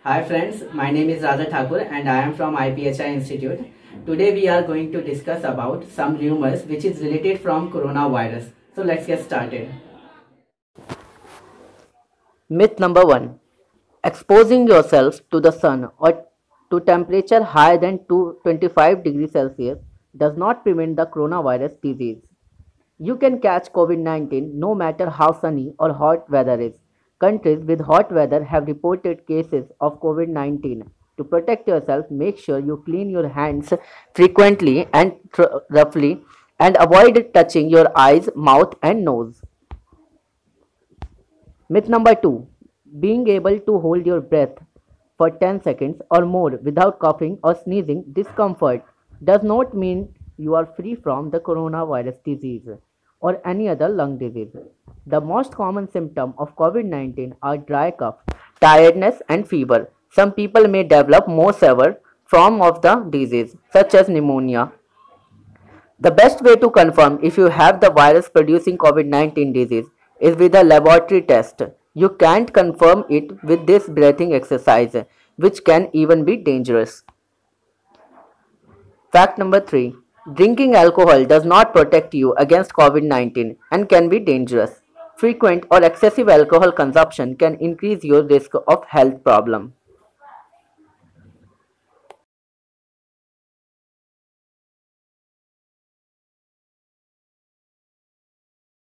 Hi friends, my name is Raja Thakur and I am from IPHI Institute. Today we are going to discuss about some rumors which is related from coronavirus. So let's get started. Myth number 1. Exposing yourself to the sun or to temperature higher than 25 degrees Celsius does not prevent the coronavirus disease. You can catch COVID-19 no matter how sunny or hot weather is. Countries with hot weather have reported cases of COVID-19. To protect yourself, make sure you clean your hands frequently and roughly and avoid touching your eyes, mouth and nose. Myth number 2. Being able to hold your breath for 10 seconds or more without coughing or sneezing discomfort does not mean you are free from the coronavirus disease or any other lung disease. The most common symptom of COVID-19 are dry cough, tiredness and fever. Some people may develop more severe form of the disease such as pneumonia. The best way to confirm if you have the virus producing COVID-19 disease is with a laboratory test. You can't confirm it with this breathing exercise, which can even be dangerous. Fact number 3. Drinking alcohol does not protect you against COVID-19 and can be dangerous. Frequent or excessive alcohol consumption can increase your risk of health problem.